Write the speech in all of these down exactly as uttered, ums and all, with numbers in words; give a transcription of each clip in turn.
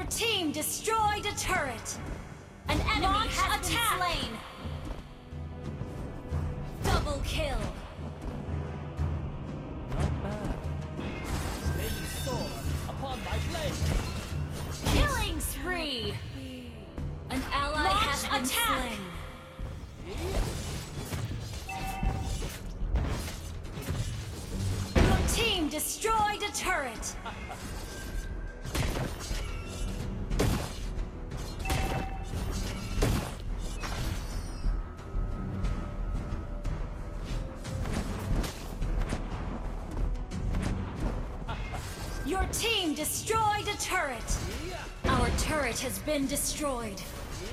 team destroyed a turret. An enemy Launch has attack. been slain. Double kill. Not bad. Laying sword upon my blade. Killing spree. An ally Launch has been attack. slain. Your team destroyed a turret. Your team destroyed a turret. Our turret has been destroyed.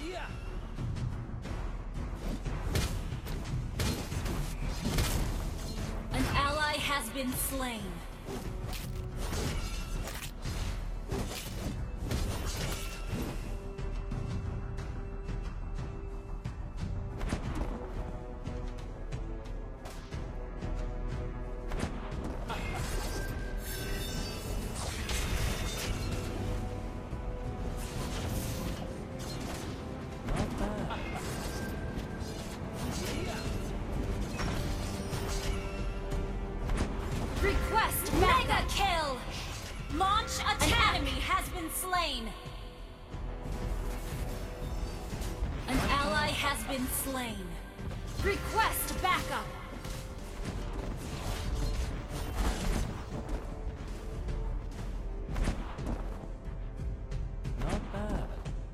An ally has been slain. Request mega kill. Launch attack. An enemy has been slain. An ally has been slain. Request backup. Not bad.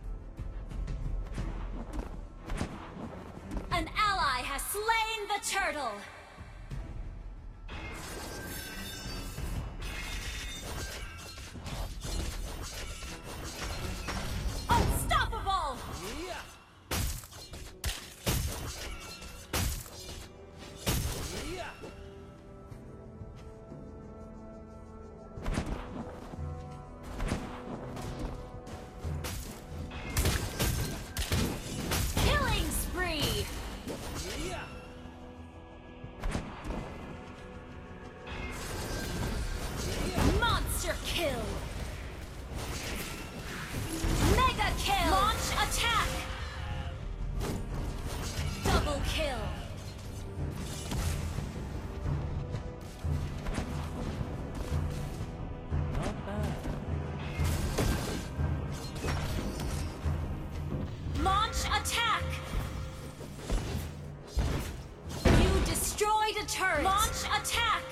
An ally has slain the turtle. Unstoppable! Killing spree! Monster kill! Mega kill! Launch attack. Double kill! Not bad. Launch attack. You destroyed a turret! Launch attack.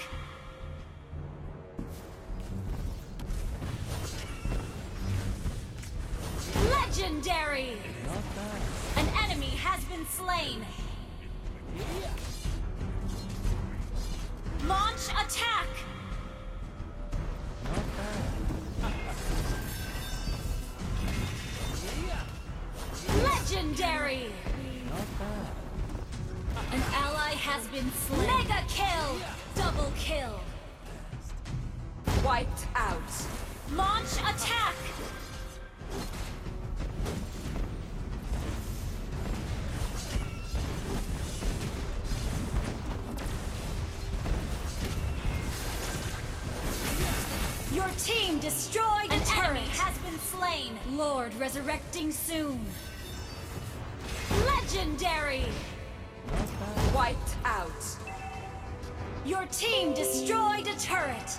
Legendary! Not bad. An enemy has been slain! Launch attack. Not bad. Legendary! Not bad. An ally has been slain! Mega kill! Double kill! Wiped out. Launch attack. Your team destroyed a An turret! enemy has been slain. Lord resurrecting soon! Legendary! Not bad. Wiped out. Your team destroyed a turret!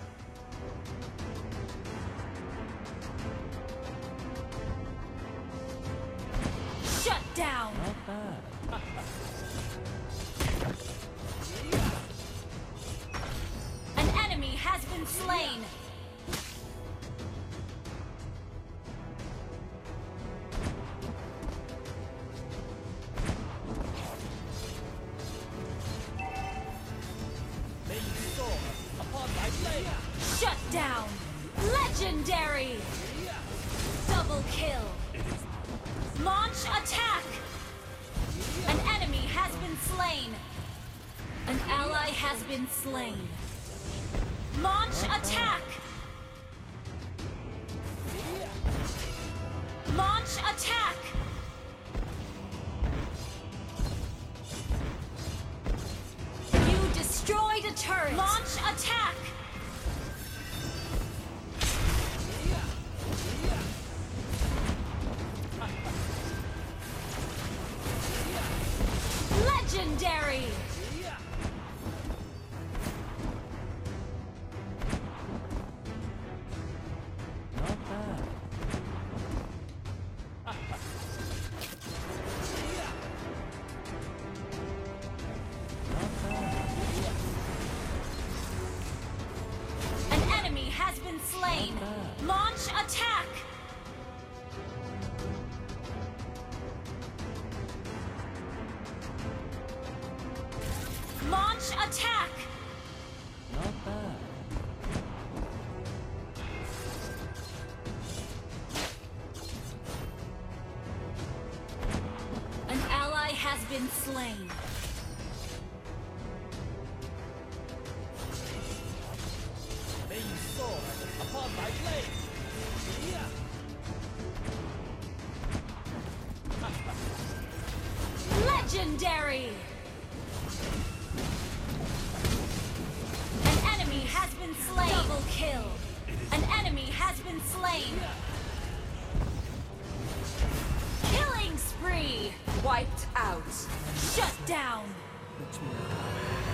Shut down! Not bad. An enemy has been slain! Laying sword upon my blade. Shut down! Legendary! Double kill! Launch attack. An enemy has been slain! An ally has been slain! Launch attack. Launch attack. You destroyed a turret! Launch attack. Launch attack! Launch attack! Not bad. An ally has been slain. May you soar upon my blade. Yeah. Legendary! An enemy has been slain. Double kill. An enemy has been slain. Killing spree. Wiped out. Shut down. Which one?